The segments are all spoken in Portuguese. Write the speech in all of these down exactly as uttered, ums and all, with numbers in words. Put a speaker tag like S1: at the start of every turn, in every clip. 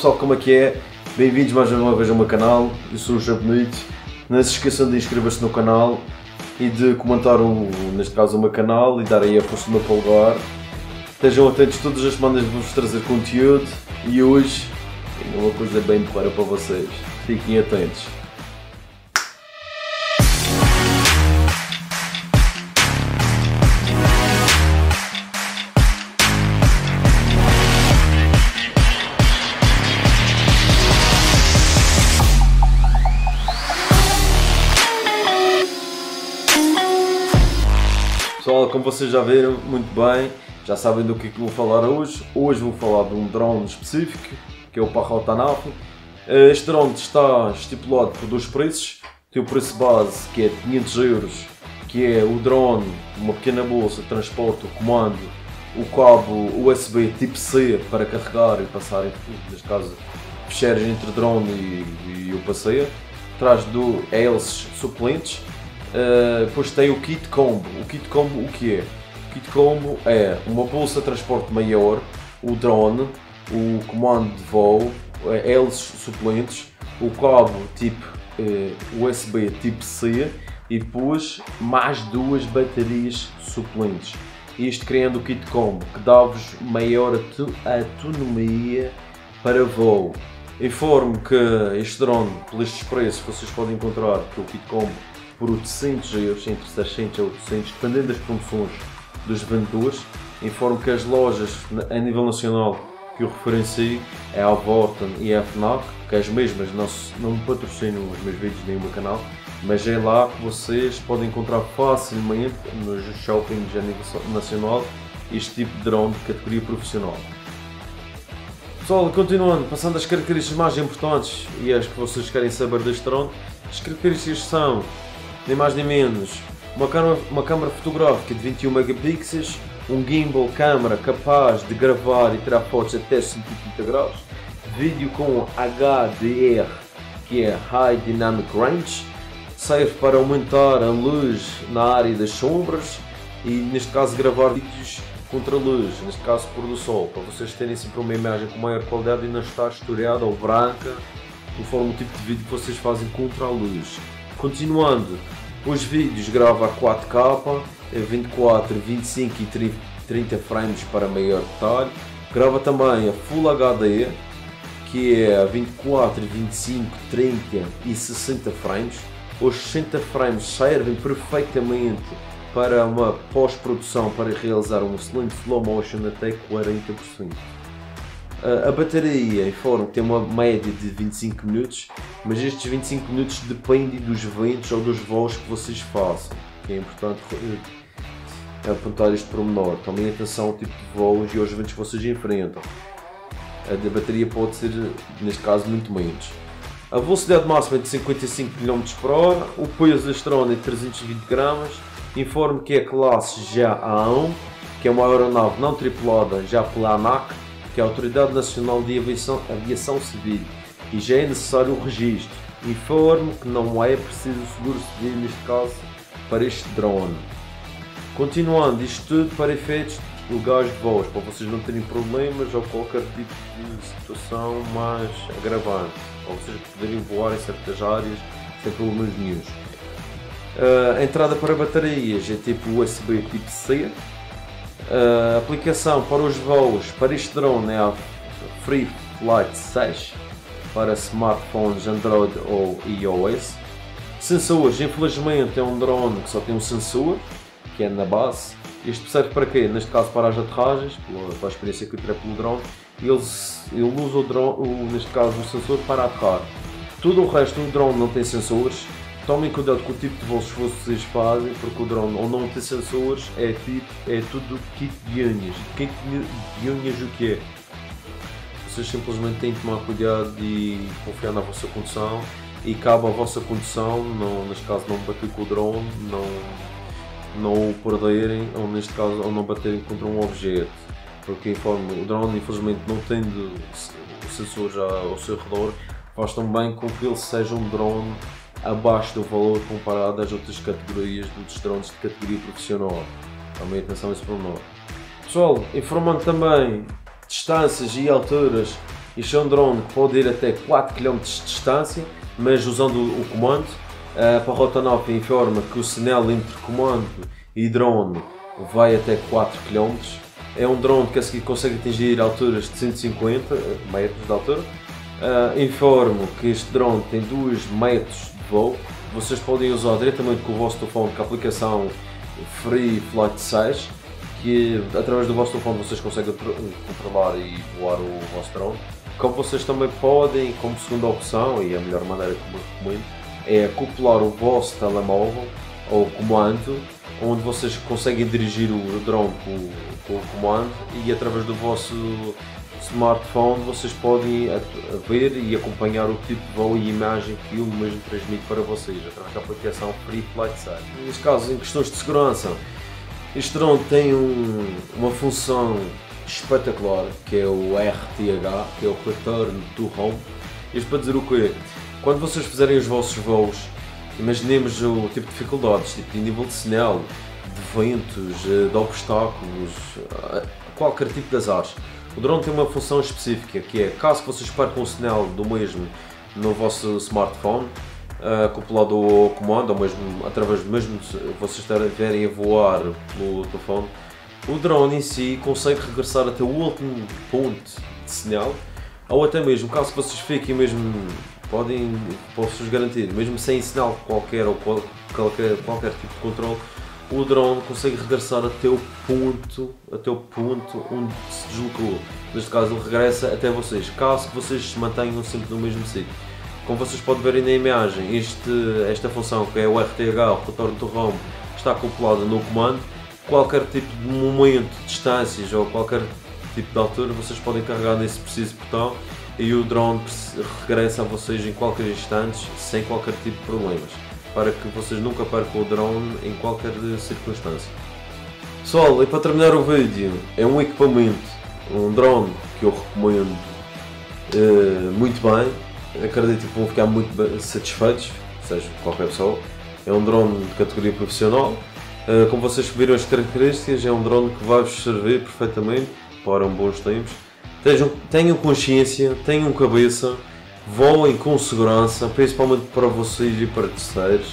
S1: pessoal, como é que é? Bem-vindos mais uma vez ao meu canal, eu sou o Japonito. Não se esqueçam de inscrever-se no canal e de comentar, o, neste caso, o meu canal e dar aí a força do meu polegar. Estejam atentos, todas as semanas vou-vos trazer conteúdo e hoje tenho uma coisa bem clara para vocês. Fiquem atentos. Pessoal, como vocês já viram muito bem, já sabem do que é que vou falar hoje. Hoje vou falar de um drone específico, que é o Parrot Anafi. Este drone está estipulado por dois preços. Tem o preço base, que é quinhentos euros, que é o drone, uma pequena bolsa, transporte, o comando, o cabo U S B tipo C para carregar e passar, neste caso, ficheiros entre drone e, e o passeio. Traz do hélices suplentes. Uh, depois tem o kit combo. O kit combo o que é? O kit combo é uma bolsa de transporte maior, o drone, o comando de voo, hélices suplentes, o cabo tipo uh, U S B tipo C e depois mais duas baterias suplentes. Isto criando o kit combo que dá-vos maior autonomia para voo. Informo que este drone, por estes preços, vocês podem encontrar que o kit combo por oitocentos euros, entre seiscentos e oitocentos, dependendo das promoções dos vendedores. Informo que as lojas a nível nacional que eu referencio é a Vorten e a FNAC, que as mesmas não, não me patrocinam os meus vídeos nem o meu canal, mas é lá que vocês podem encontrar facilmente nos shoppings a nível nacional este tipo de drone de categoria profissional. Pessoal, continuando, passando às características mais importantes e as que vocês querem saber deste drone, as características são nem mais nem menos uma câmera, uma câmera fotográfica de vinte e um megapixels, um gimbal câmera capaz de gravar e tirar fotos até cento e trinta graus, vídeo com H D R, que é High Dynamic Range, serve para aumentar a luz na área das sombras e, neste caso, gravar vídeos contra a luz, neste caso pôr do sol, para vocês terem sempre uma imagem com maior qualidade e não estar historiada ou branca, conforme o tipo de vídeo que vocês fazem contra a luz. Continuando, os vídeos grava a quatro K, vinte e quatro, vinte e cinco e trinta frames para maior detalhe. Grava também a Full H D, que é a vinte e quatro, vinte e cinco, trinta e sessenta frames. Os sessenta frames servem perfeitamente para uma pós-produção para realizar um excelente slow motion até quarenta por cento. A bateria, informo que tem uma média de vinte e cinco minutos, mas estes vinte e cinco minutos dependem dos ventos ou dos voos que vocês façam, que é importante apontar este pormenor. Tomem atenção ao tipo de voos e aos ventos que vocês enfrentam. A da bateria pode ser, neste caso, muito menos. A velocidade máxima é de cinquenta e cinco quilómetros por hora, o peso deste drone é de trezentos e vinte gramas. Informo que é a classe já A um, que é uma aeronave não tripulada já pela ANAC, que é a Autoridade Nacional de Aviação, Aviação Civil, e já é necessário o registro. Informo que não é preciso seguro civil neste caso para este drone. Continuando, isto tudo para efeitos legais de voos, para vocês não terem problemas ou qualquer tipo de situação mais agravante, para vocês poderem voar em certas áreas sem problemas nenhuns. Uh, a entrada para baterias é tipo U S B tipo C. A aplicação para os voos para este drone é a Free Flight seis para smartphones Android ou iOS. Sensores, infelizmente é um drone que só tem um sensor, que é na base. Isto serve para quê? Neste caso para as aterragens, pela, pela experiência que eu tirei pelo drone. Eles, ele usa o drone, o, neste caso o sensor para aterrar. Tudo o resto do drone não tem sensores. Tomem cuidado com o tipo de voos que vocês fazem, porque o drone ou não tem sensores, é, tipo, é tudo kit de unhas. Kit de unhas o que é? Vocês simplesmente têm que tomar cuidado e confiar na vossa condução e cabe a vossa condução, não, neste caso não bater com o drone, não, não o perderem ou neste caso ou não baterem contra um objeto. Porque informo, o drone infelizmente não tendo sensores ao seu redor, faz também com que ele seja um drone abaixo do valor comparado às outras categorias dos drones de categoria profissional. Também atenção a esse pormenor. Pessoal, informando também distâncias e alturas Isto é um drone que pode ir até quatro quilómetros de distância, mas usando o comando. A Parrot Anafi informa que o sinal entre comando e drone vai até quatro quilómetros. É um drone que consegue atingir alturas de cento e cinquenta metros de altura. Uh, informo que este drone tem dois metros de voo. Vocês podem usar diretamente com o vosso telefone, com a aplicação Free Flight seis, que através do vosso telefone vocês conseguem controlar e voar o vosso drone. Como vocês também podem, como segunda opção, e a melhor maneira que eu recomendo, é acoplar o vosso telemóvel ao comando, onde vocês conseguem dirigir o drone com, com o comando, e através do vosso smartphone vocês podem ver e acompanhar o tipo de voo e imagem que ele mesmo transmite para vocês, através da aplicação Free Flight seis. Neste caso, em questões de segurança, este drone tem um, uma função espetacular, que é o R T H, que é o Return to Home. Isto para dizer o quê? Quando vocês fizerem os vossos voos, imaginemos o tipo de dificuldades, tipo de nível de sinal, de ventos, de obstáculos, qualquer tipo de azares. O drone tem uma função específica, que é, caso vocês percam o sinal do mesmo no vosso smartphone, acoplado ao comando, ou mesmo através do mesmo, vocês estiverem a voar pelo telefone, o drone em si consegue regressar até o último ponto de sinal, ou até mesmo, caso vocês fiquem mesmo, podem, posso-vos garantir, mesmo sem sinal qualquer ou qual, qualquer, qualquer tipo de controle, o drone consegue regressar até o ponto, até o ponto onde se deslocou. Neste caso ele regressa até vocês, caso que vocês se mantenham sempre no mesmo sítio. Como vocês podem ver aí na imagem, este, esta função que é o R T H, o Return to Home, está acoplada no comando. Qualquer tipo de momento, de distâncias ou qualquer tipo de altura, vocês podem carregar nesse preciso botão e o drone regressa a vocês em qualquer instante, sem qualquer tipo de problemas, para que vocês nunca percam o drone em qualquer circunstância. Pessoal, e para terminar o vídeo, é um equipamento, um drone que eu recomendo uh, muito bem. Acredito que vão ficar muito bem satisfeitos, seja qualquer pessoa. É um drone de categoria profissional. Uh, como vocês viram as características, é um drone que vai vos servir perfeitamente para um bons tempos. Tenham, tenham consciência, tenham cabeça, voem com segurança, principalmente para vocês e para terceiros.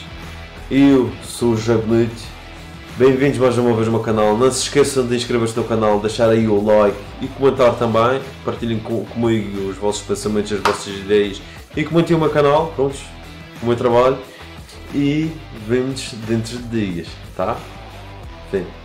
S1: Eu sou o José Bonito, bem-vindos mais uma vez ao meu canal. Não se esqueçam de inscrever-se no canal, deixar aí o like e comentar também. Partilhem com, comigo os vossos pensamentos, as vossas ideias e comentem o meu canal, prontos, o meu trabalho. E vemos dentro de dias, tá? Sim.